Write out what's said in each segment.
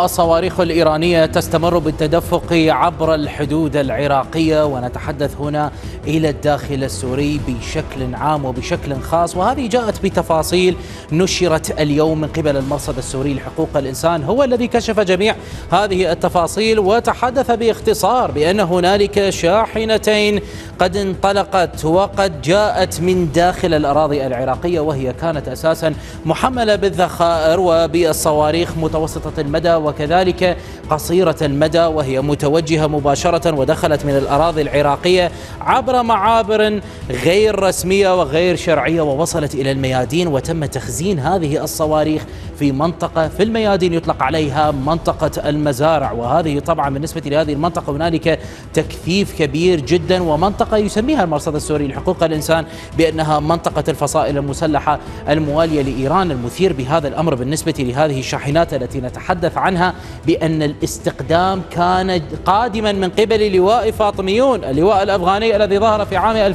الصواريخ الإيرانية تستمر بالتدفق عبر الحدود العراقية، ونتحدث هنا إلى الداخل السوري بشكل عام وبشكل خاص، وهذه جاءت بتفاصيل نشرت اليوم من قبل المرصد السوري لحقوق الإنسان، هو الذي كشف جميع هذه التفاصيل وتحدث باختصار بأن هنالك شاحنتين قد انطلقت وقد جاءت من داخل الأراضي العراقية، وهي كانت أساسا محملة بالذخائر وبالصواريخ متوسطة المدى وكذلك قصيرة المدى، وهي متوجهة مباشرة ودخلت من الأراضي العراقية عبر معابر غير رسمية وغير شرعية ووصلت إلى الميادين، وتم تخزين هذه الصواريخ في منطقة في الميادين يطلق عليها منطقة المزارع. وهذه طبعا بالنسبة لهذه المنطقة هنالك تكثيف كبير جدا، ومنطقة يسميها المرصد السوري لحقوق الإنسان بأنها منطقة الفصائل المسلحة الموالية لإيران. المثير بهذا الأمر بالنسبة لهذه الشاحنات التي نتحدث عنها بأن الاستقدام كان قادما من قبل لواء فاطميون، اللواء الأفغاني الذي ظهر في عام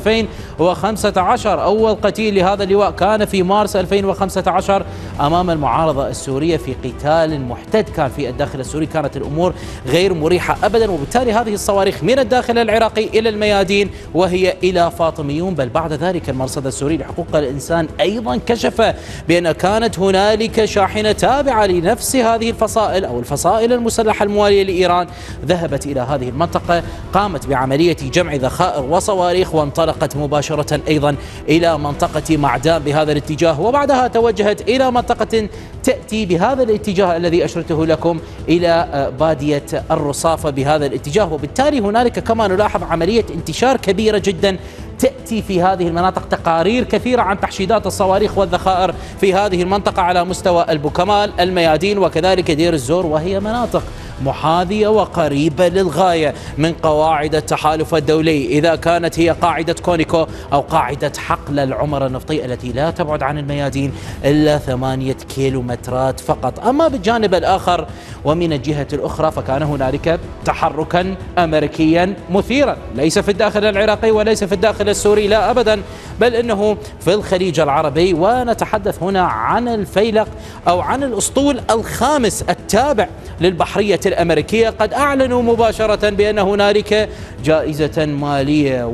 2015. أول قتيل لهذا اللواء كان في مارس 2015 أمام المعارضة السورية في قتال محتد كان في الداخل السوري. كانت الأمور غير مريحة أبدا، وبالتالي هذه الصواريخ من الداخل العراقي إلى الميادين وهي إلى فاطميون. بل بعد ذلك المرصد السوري لحقوق الإنسان أيضا كشف بأن كانت هنالك شاحنة تابعة لنفس هذه الفصائل أو الفصائل المسلحة الموالية لإيران ذهبت إلى هذه المنطقة، قامت بعملية جمع ذخائر وصواريخ وانطلقت مباشرة أيضا إلى منطقة معدان بهذا الاتجاه، وبعدها توجهت إلى منطقة تأتي بهذا الاتجاه الذي أشرته لكم إلى بادية الرصافة بهذا الاتجاه. وبالتالي هنالك كما نلاحظ عملية انتشار كبيرة جدا تأتي في هذه المناطق، تقارير كثيرة عن تحشيدات الصواريخ والذخائر في هذه المنطقة على مستوى البوكمال، الميادين وكذلك دير الزور، وهي مناطق محاذية وقريبة للغاية من قواعد التحالف الدولي، إذا كانت هي قاعدة كونيكو أو قاعدة حقل العمر النفطي التي لا تبعد عن الميادين إلا 8 كيلومترات فقط. أما بالجانب الآخر ومن الجهة الأخرى فكان هنالك تحركا أمريكيا مثيرا، ليس في الداخل العراقي وليس في الداخل السوري، لا أبدا، بل إنه في الخليج العربي. ونتحدث هنا عن الفيلق أو عن الأسطول الخامس التابع للبحرية الأمريكية، قد أعلنوا مباشرة بأن هنالك جائزة مالية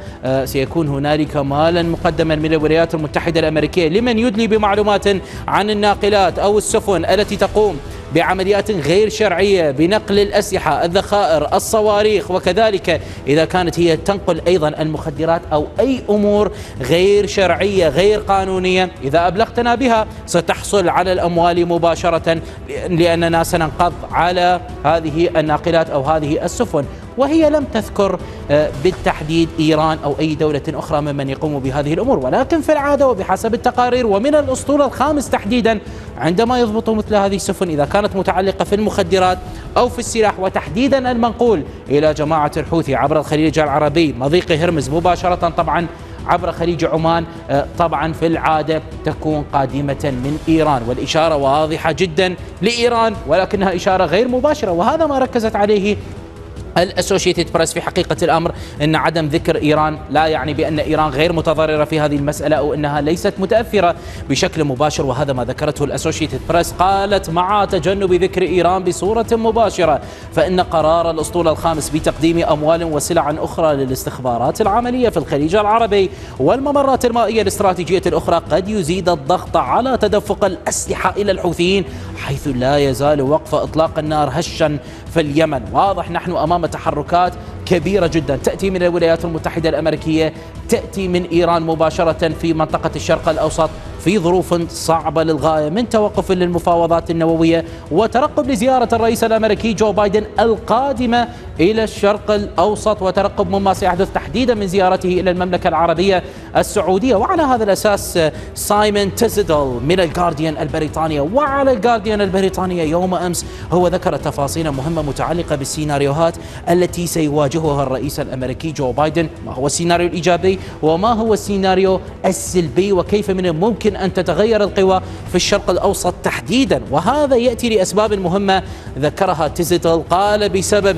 وسيكون هنالك مالا مقدما من الولايات المتحدة الأمريكية لمن يدلي بمعلومات عن الناقلات أو السفن التي تقوم بعمليات غير شرعية بنقل الأسلحة، الذخائر، الصواريخ، وكذلك إذا كانت هي تنقل أيضا المخدرات أو أي أمور غير شرعية غير قانونية. إذا أبلغتنا بها ستحصل على الأموال مباشرة، لأننا سننقض على هذه الناقلات أو هذه السفن. وهي لم تذكر بالتحديد إيران أو أي دولة أخرى ممن يقوم بهذه الأمور، ولكن في العادة وبحسب التقارير ومن الأسطول الخامس تحديدا عندما يضبطوا مثل هذه السفن إذا كانت متعلقة في المخدرات أو في السلاح، وتحديدا المنقول إلى جماعة الحوثي عبر الخليج العربي، مضيق هرمز مباشرة طبعا عبر خليج عمان، طبعا في العادة تكون قادمة من إيران، والإشارة واضحة جدا لإيران ولكنها إشارة غير مباشرة. وهذا ما ركزت عليه الأسوشيتد بريس في حقيقة الأمر، أن عدم ذكر إيران لا يعني بأن إيران غير متضررة في هذه المسألة أو أنها ليست متأثرة بشكل مباشر، وهذا ما ذكرته الأسوشيتد بريس. قالت مع تجنب ذكر إيران بصورة مباشرة فإن قرار الأسطول الخامس بتقديم أموال وسلع أخرى للاستخبارات العملية في الخليج العربي والممرات المائية الاستراتيجية الأخرى قد يزيد الضغط على تدفق الأسلحة إلى الحوثيين، حيث لا يزال وقف إطلاق النار هشا في اليمن. واضح نحن أمام تحركات كبيرة جدا تأتي من الولايات المتحدة الأمريكية، تأتي من إيران مباشرة في منطقة الشرق الأوسط في ظروف صعبة للغاية، من توقف للمفاوضات النووية وترقب لزيارة الرئيس الأمريكي جو بايدن القادمة إلى الشرق الأوسط، وترقب مما سيحدث تحديدا من زيارته إلى المملكة العربية السعودية. وعلى هذا الأساس سايمون تيزيدل من الجارديان البريطانية وعلى الجارديان البريطانية يوم أمس هو ذكر تفاصيل مهمة متعلقة بالسيناريوهات التي سيواجهها الرئيس الأمريكي جو بايدن، ما هو السيناريو الإيجابي وما هو السيناريو السلبي، وكيف من الممكن أن تتغير القوى في الشرق الأوسط تحديدا. وهذا يأتي لأسباب مهمة ذكرها تيزيدل، قال بسبب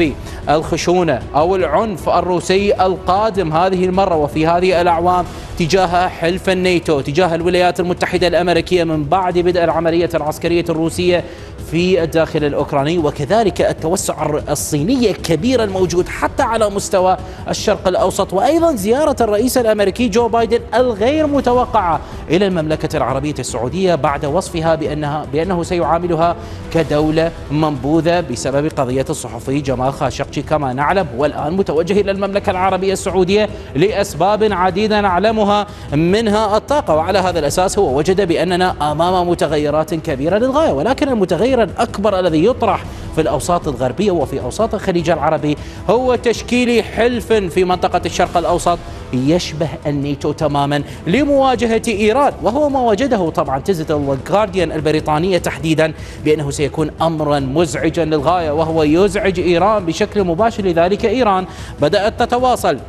الخشونة أو العنف الروسي القادم هذه المرة وفي هذه الأعوام تجاه حلف الناتو، تجاه الولايات المتحدة الأمريكية من بعد بدء العملية العسكرية الروسية في الداخل الأوكراني، وكذلك التوسع الصيني الكبير الموجود حتى على مستوى الشرق الأوسط، وأيضا زيارة الرئيس الأمريكي جو بايدن الغير متوقعة إلى المملكة العربية السعودية بعد وصفها بأنه سيعاملها كدولة منبوذة بسبب قضية الصحفي جمال خاشقجي كما نعلم، والآن متوجه إلى المملكة العربية السعودية لأسباب عديدة نعلمها منها الطاقة. وعلى هذا الأساس هو وجد بأننا أمام متغيرات كبيرة للغاية، ولكن المتغير الأكبر الذي يطرح في الأوساط الغربية وفي أوساط الخليج العربي هو تشكيل حلف في منطقة الشرق الأوسط يشبه الناتو تماما لمواجهة إيران، وهو ما وجده طبعا تزد الجارديان البريطانية تحديدا بأنه سيكون أمرا مزعجا للغاية، وهو يزعج إيران بشكل مباشر. لذلك إيران بدأت تتواصل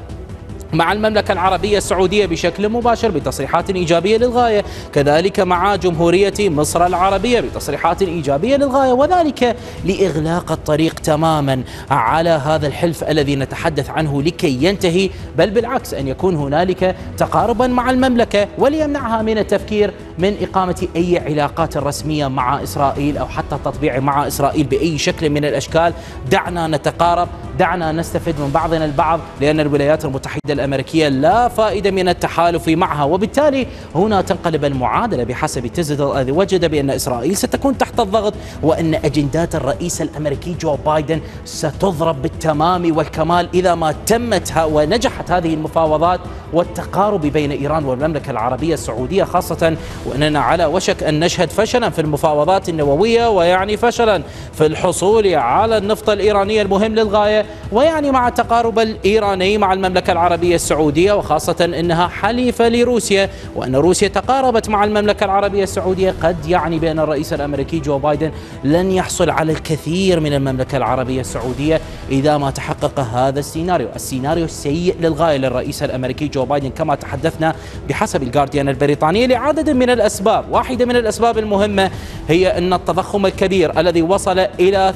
مع المملكة العربية السعودية بشكل مباشر بتصريحات إيجابية للغاية، كذلك مع جمهورية مصر العربية بتصريحات إيجابية للغاية، وذلك لإغلاق الطريق تماما على هذا الحلف الذي نتحدث عنه لكي ينتهي، بل بالعكس أن يكون هنالك تقاربا مع المملكة وليمنعها من التفكير من إقامة أي علاقات رسمية مع إسرائيل أو حتى التطبيع مع إسرائيل بأي شكل من الأشكال. دعنا نتقارب، دعنا نستفيد من بعضنا البعض، لأن الولايات المتحدة الأمريكية لا فائدة من التحالف معها. وبالتالي هنا تنقلب المعادلة بحسب تزد الذي وجد بأن إسرائيل ستكون تحت الضغط، وأن أجندات الرئيس الأمريكي جو بايدن ستضرب بالتمام والكمال إذا ما تمت ونجحت هذه المفاوضات والتقارب بين إيران والمملكة العربية السعودية، خاصة وأننا على وشك أن نشهد فشلا في المفاوضات النووية، ويعني فشلا في الحصول على النفط الإيراني المهم للغاية، ويعني مع التقارب الإيراني مع المملكة العربية السعودية، وخاصة أنها حليفة لروسيا، وأن روسيا تقاربت مع المملكة العربية السعودية، قد يعني بأن الرئيس الأمريكي جو بايدن لن يحصل على الكثير من المملكة العربية السعودية إذا ما تحقق هذا السيناريو السيء للغاية للرئيس الأمريكي جو بايدن كما تحدثنا بحسب الجارديان البريطانية لعدد من الأسباب. واحدة من الأسباب المهمة هي أن التضخم الكبير الذي وصل إلى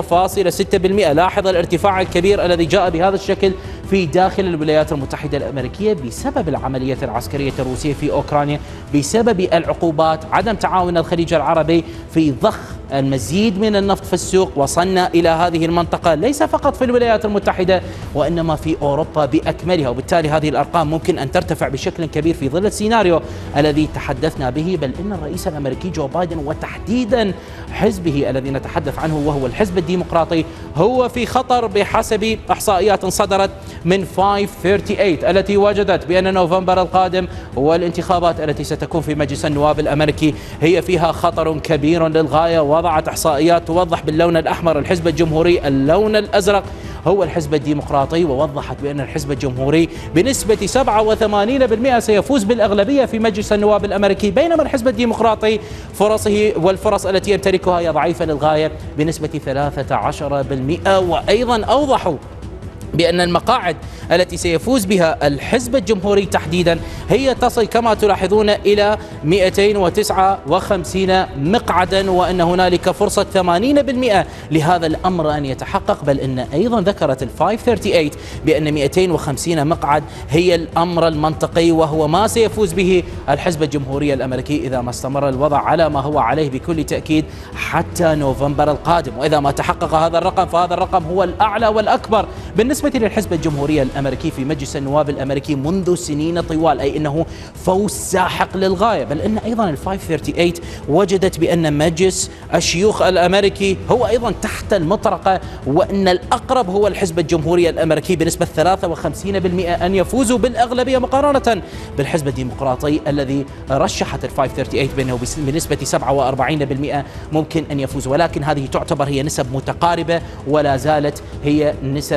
8.6%، لاحظ الارتفاع الكبير الذي جاء بهذا الشكل في داخل الولايات المتحدة الأمريكية بسبب العملية العسكرية الروسية في أوكرانيا، بسبب العقوبات، عدم تعاون الخليج العربي في ضخ المزيد من النفط في السوق. وصلنا إلى هذه المنطقة ليس فقط في الولايات المتحدة وإنما في أوروبا بأكملها، وبالتالي هذه الأرقام ممكن أن ترتفع بشكل كبير في ظل السيناريو الذي تحدثنا به. بل إن الرئيس الأمريكي جو بايدن وتحديدا حزبه الذي نتحدث عنه وهو الحزب الديمقراطي هو في خطر بحسب إحصائيات صدرت من 538 التي وجدت بأن نوفمبر القادم هو الانتخابات التي ستكون في مجلس النواب الأمريكي هي فيها خطر كبير للغاية. وضعت إحصائيات توضح باللون الأحمر الحزب الجمهوري، اللون الأزرق هو الحزب الديمقراطي، ووضحت بأن الحزب الجمهوري بنسبة 87% سيفوز بالأغلبية في مجلس النواب الأمريكي، بينما الحزب الديمقراطي فرصه والفرص التي يمتلكها هي ضعيفة للغاية بنسبة 13%. وأيضا أوضحوا بأن المقاعد التي سيفوز بها الحزب الجمهوري تحديدا هي تصل كما تلاحظون إلى 259 مقعدا، وأن هنالك فرصة 80% لهذا الأمر أن يتحقق. بل إن أيضا ذكرت ال 538 بأن 250 مقعد هي الأمر المنطقي، وهو ما سيفوز به الحزب الجمهوري الأمريكي إذا ما استمر الوضع على ما هو عليه بكل تأكيد حتى نوفمبر القادم. وإذا ما تحقق هذا الرقم فهذا الرقم هو الأعلى والأكبر بالنسبة للحزب الجمهوري الأمريكي في مجلس النواب الأمريكي منذ سنين طوال، أي أنه فوز ساحق للغاية. بل أن أيضا ال 538 وجدت بأن مجلس الشيوخ الأمريكي هو أيضا تحت المطرقة، وأن الأقرب هو الحزب الجمهوري الأمريكي بنسبة 53% أن يفوزوا بالأغلبية مقارنة بالحزب الديمقراطي الذي رشحت ال 538 بأنه بنسبة 47% ممكن أن يفوز. ولكن هذه تعتبر هي نسب متقاربة ولا زالت هي نسب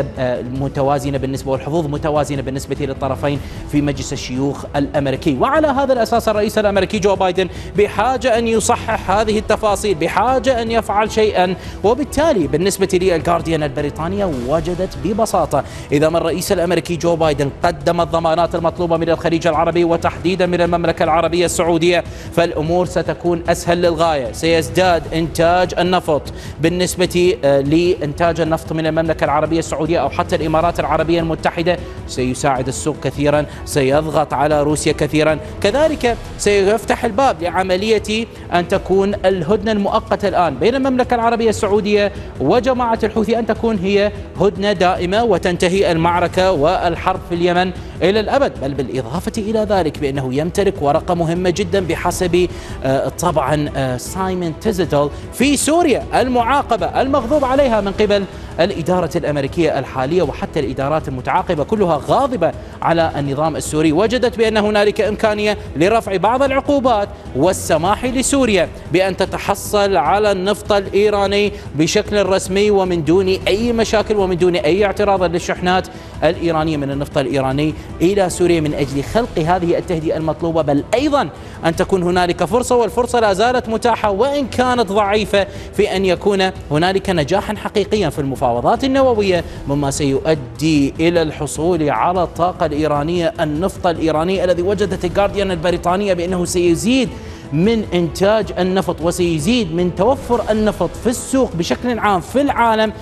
متوازنة بالنسبة والحظوظ متوازنة بالنسبة للطرفين في مجلس الشيوخ الأمريكي. وعلى هذا الأساس الرئيس الأمريكي جو بايدن بحاجة أن يصحح هذه التفاصيل، بحاجة أن يفعل شيئا. وبالتالي بالنسبة للجارديان البريطانية وجدت ببساطة إذا ما الرئيس الأمريكي جو بايدن قدم الضمانات المطلوبة من الخليج العربي وتحديدا من المملكة العربية السعودية، فالأمور ستكون أسهل للغاية. سيزداد إنتاج النفط بالنسبة لإنتاج النفط من المملكة العربية السعودية أو حتى الإمارات العربية المتحدة، سيساعد السوق كثيرا، سيضغط على روسيا كثيرا، كذلك سيفتح الباب لعملية أن تكون الهدنة المؤقتة الآن بين المملكة العربية السعودية وجماعة الحوثي أن تكون هي هدنة دائمة وتنتهي المعركة والحرب في اليمن إلى الأبد. بل بالإضافة إلى ذلك بأنه يمتلك ورقة مهمة جدا بحسب طبعا سايمون تيزيتل في سوريا، المعاقبة المغضوب عليها من قبل الإدارة الأمريكية الحالية وحتى الإدارات المتعاقبة كلها غاضبة على النظام السوري. وجدت بأن هنالك إمكانية لرفع بعض العقوبات والسماح لسوريا بأن تتحصل على النفط الإيراني بشكل رسمي ومن دون أي مشاكل ومن دون أي اعتراض للشحنات الإيرانية من النفط الإيراني إلى سوريا من أجل خلق هذه التهدئة المطلوبة، بل أيضا أن تكون هنالك فرصة، والفرصة لا زالت متاحة وإن كانت ضعيفة، في أن يكون هنالك نجاحا حقيقيا في المفاوضات النووية، مما سيؤدي إلى الحصول على الطاقة الإيرانية، النفط الإيراني الذي وجدت الجارديان البريطانية بأنه سيزيد من إنتاج النفط وسيزيد من توفر النفط في السوق بشكل عام في العالم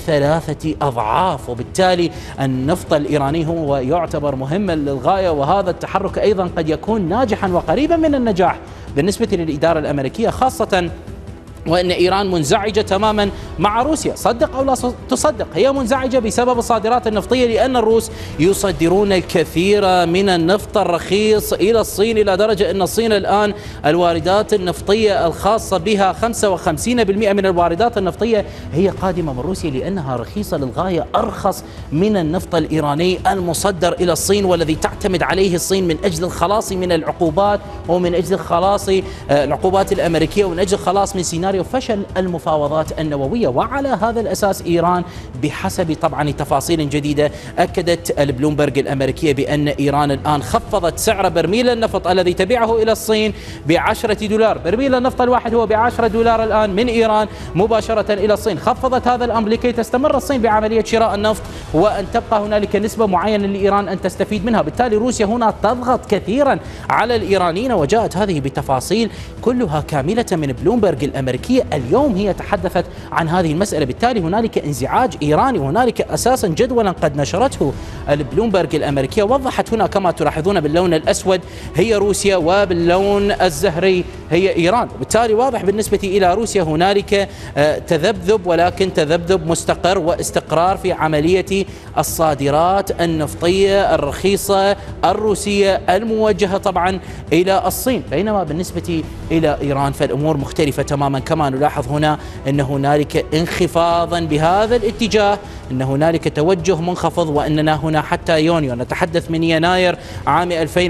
ب3 أضعاف. وبالتالي النفط الإيراني هو يعتبر مهما للغاية، وهذا التحرك أيضا قد يكون ناجحا وقريبا من النجاح بالنسبة للإدارة الأمريكية، خاصة وأن إيران منزعجة تماما مع روسيا. صدق أو لا تصدق، هي منزعجة بسبب الصادرات النفطية، لأن الروس يصدرون الكثير من النفط الرخيص إلى الصين، إلى درجة أن الصين الآن الواردات النفطية الخاصة بها 55% من الواردات النفطية هي قادمة من روسيا، لأنها رخيصة للغاية، أرخص من النفط الإيراني المصدر إلى الصين والذي تعتمد عليه الصين من أجل الخلاص من العقوبات ومن أجل خلاص العقوبات الأمريكية ومن أجل خلاص من سيناريو فشل المفاوضات النووية. وعلى هذا الأساس إيران بحسب طبعا تفاصيل جديدة أكدت البلومبرج الأمريكية بأن إيران الآن خفضت سعر برميل النفط الذي تبيعه إلى الصين ب$10. برميل النفط الواحد هو ب$10 الآن من إيران مباشرة إلى الصين. خفضت هذا الأمر لكي تستمر الصين بعملية شراء النفط وأن تبقى هنالك نسبة معينة لإيران أن تستفيد منها. بالتالي روسيا هنا تضغط كثيرا على الإيرانيين، وجاءت هذه بتفاصيل كلها كاملة من بلومبرج الأمريكية. اليوم هي تحدثت عن هذه المسألة. بالتالي هنالك انزعاج إيراني، وهنالك أساسا جدولا قد نشرته البلومبرج الأمريكية وضحت هنا كما تلاحظون باللون الأسود هي روسيا وباللون الزهري هي إيران. وبالتالي واضح بالنسبة إلى روسيا هنالك تذبذب، ولكن تذبذب مستقر واستقرار في عملية الصادرات النفطية الرخيصة الروسية الموجهة طبعا إلى الصين. بينما بالنسبة إلى إيران فالأمور مختلفة تماما، كما نلاحظ هنا أن هنالك انخفاضا بهذا الاتجاه، أن هنالك توجه منخفض، وأننا هنا حتى يونيو، نتحدث من يناير عام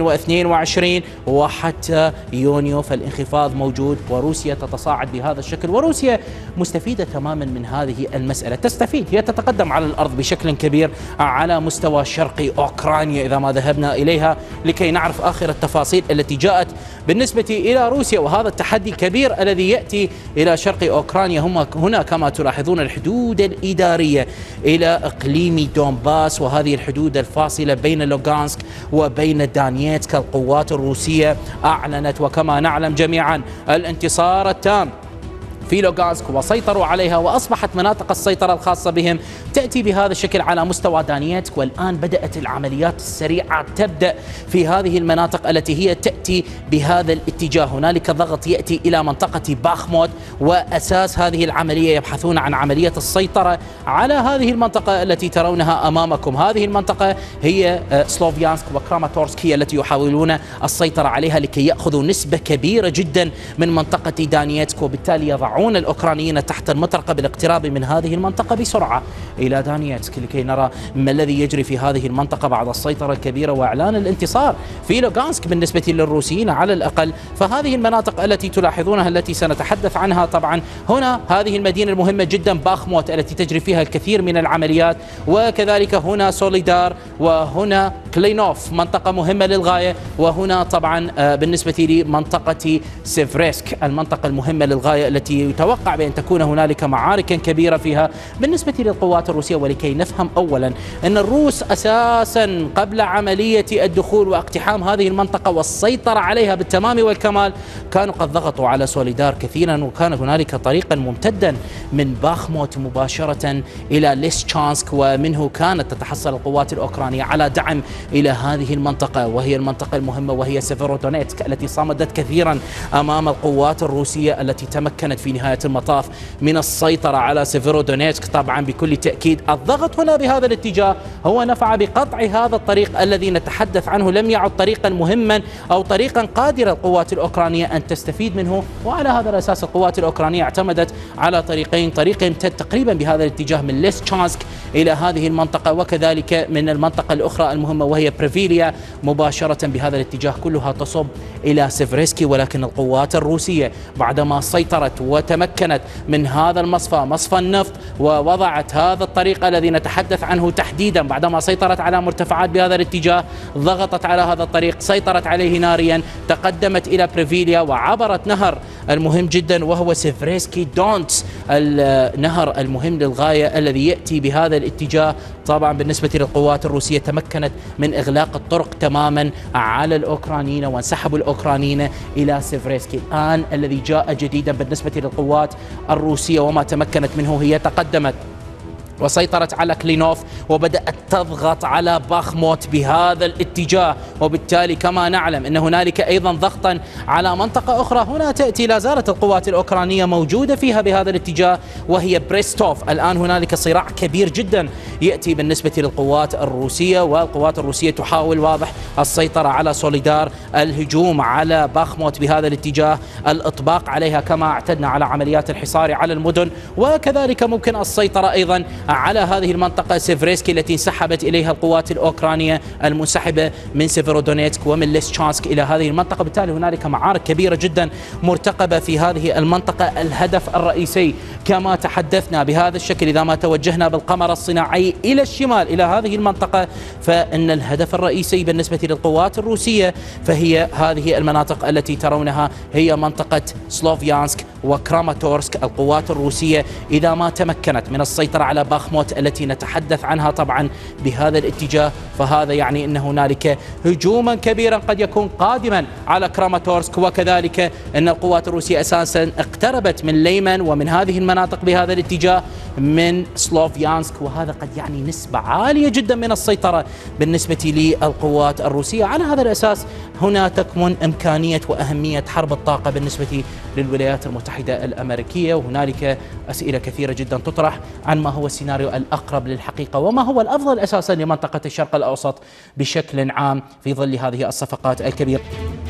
2022 وحتى يونيو فالانخفاض موجود، وروسيا تتصاعد بهذا الشكل. وروسيا مستفيدة تماما من هذه المسألة، تستفيد، هي تتقدم على الأرض بشكل كبير على مستوى شرقي أوكرانيا إذا ما ذهبنا إليها لكي نعرف آخر التفاصيل التي جاءت بالنسبة إلى روسيا. وهذا التحدي الكبير الذي يأتي إلى شرق أوكرانيا هنا كما تلاحظون الحدود الإدارية إلى إقليم دونباس، وهذه الحدود الفاصلة بين لوغانسك وبين دانييتسك. القوات الروسية أعلنت وكما نعلم جميعا الانتصار التام في لوغانسك وسيطروا عليها، وأصبحت مناطق السيطرة الخاصة بهم تأتي بهذا الشكل على مستوى دانييتسك. والآن بدأت العمليات السريعة تبدأ في هذه المناطق التي هي تأتي بهذا الاتجاه. هنالك ضغط يأتي إلى منطقة باخموت، وأساس هذه العملية يبحثون عن عملية السيطرة على هذه المنطقة التي ترونها أمامكم. هذه المنطقة هي سلوفيانسك وكراماتورسك هي التي يحاولون السيطرة عليها لكي يأخذوا نسبة كبيرة جدا من منطقة دانييتسك، وبالتالي يضعون يدفعون الأوكرانيين تحت المطرقة بالاقتراب من هذه المنطقة بسرعة إلى دانيتسك لكي نرى ما الذي يجري في هذه المنطقة بعد السيطرة الكبيرة وإعلان الانتصار في لوغانسك بالنسبة للروسيين على الأقل. فهذه المناطق التي تلاحظونها التي سنتحدث عنها طبعا هنا، هذه المدينة المهمة جدا باخموت التي تجري فيها الكثير من العمليات، وكذلك هنا سوليدار، وهنا كلينوف منطقة مهمة للغاية، وهنا طبعا بالنسبة لمنطقة سيفريسك المنطقة المهمة للغاية التي يتوقع بأن تكون هنالك معارك كبيرة فيها بالنسبة للقوات الروسية. ولكي نفهم أولا أن الروس أساسا قبل عملية الدخول واقتحام هذه المنطقة والسيطرة عليها بالتمام والكمال كانوا قد ضغطوا على سوليدار كثيرا، وكان هنالك طريقا ممتدا من باخموت مباشرة إلى ليسشانسك، ومنه كانت تتحصل القوات الأوكرانية على دعم إلى هذه المنطقة وهي المنطقة المهمة وهي سيفيرودونيتسك التي صمدت كثيرا أمام القوات الروسية التي تمكنت في نهاية المطاف من السيطرة على سيفيرودونيتسك. طبعا بكل تأكيد الضغط هنا بهذا الاتجاه هو نفع بقطع هذا الطريق الذي نتحدث عنه، لم يعد طريقا مهما أو طريقا قادرة القوات الأوكرانية أن تستفيد منه، وعلى هذا الأساس القوات الأوكرانية اعتمدت على طريقين، طريق يمتد تقريبا بهذا الاتجاه من ليسشانسك إلى هذه المنطقة، وكذلك من المنطقة الأخرى المهمة وهي بريفيليا مباشرة بهذا الاتجاه، كلها تصب إلى سيفريسكي. ولكن القوات الروسية بعدما سيطرت وتمكنت من هذا المصفى، مصفى النفط، ووضعت هذا الطريق الذي نتحدث عنه تحديدا، بعدما سيطرت على مرتفعات بهذا الاتجاه ضغطت على هذا الطريق، سيطرت عليه ناريا، تقدمت إلى بريفيليا وعبرت نهر المهم جدا وهو سيفريسكي دونتس، النهر المهم للغاية الذي يأتي بهذا الاتجاه. طبعا بالنسبة للقوات الروسية تمكنت من إغلاق الطرق تماما على الأوكرانيين، وانسحبوا الأوكرانيين إلى سيفريسكي. الآن الذي جاء جديدا بالنسبة للقوات الروسية وما تمكنت منه هي تقدمت وسيطرت على كلينوف وبدأت تضغط على باخموت بهذا الاتجاه، وبالتالي كما نعلم أن هنالك أيضا ضغطا على منطقة أخرى هنا تأتي لا زالت القوات الأوكرانية موجودة فيها بهذا الاتجاه وهي بريستوف. الآن هنالك صراع كبير جدا يأتي بالنسبة للقوات الروسية، والقوات الروسية تحاول واضح السيطرة على سوليدار، الهجوم على باخموت بهذا الاتجاه، الإطباق عليها كما اعتدنا على عمليات الحصار على المدن، وكذلك ممكن السيطرة أيضا على هذه المنطقة سيفريسكي التي انسحبت إليها القوات الأوكرانية المنسحبة من سيفيرودونيتسك ومن ليسشانسك إلى هذه المنطقة. بالتالي هنالك معارك كبيرة جدا مرتقبة في هذه المنطقة. الهدف الرئيسي كما تحدثنا بهذا الشكل، إذا ما توجهنا بالقمر الصناعي إلى الشمال إلى هذه المنطقة، فإن الهدف الرئيسي بالنسبة للقوات الروسية فهي هذه المناطق التي ترونها، هي منطقة سلوفيانسك وكراماتورسك. القوات الروسية إذا ما تمكنت من السيطرة على باخموت التي نتحدث عنها طبعا بهذا الاتجاه، فهذا يعني أن هنالك هجوما كبيرا قد يكون قادما على كراماتورسك، وكذلك أن القوات الروسية أساسا اقتربت من ليمن ومن هذه المناطق بهذا الاتجاه من سلوفيانسك، وهذا قد يعني نسبة عالية جدا من السيطرة بالنسبة للقوات الروسية. على هذا الأساس هنا تكمن إمكانية وأهمية حرب الطاقة بالنسبة للولايات المتحدة الأمريكية، وهنالك أسئلة كثيرة جدا تطرح عن ما هو السيناريو الأقرب للحقيقة وما هو الأفضل أساسا لمنطقة الشرق الأوسط بشكل عام في ظل هذه الصفقات الكبيرة.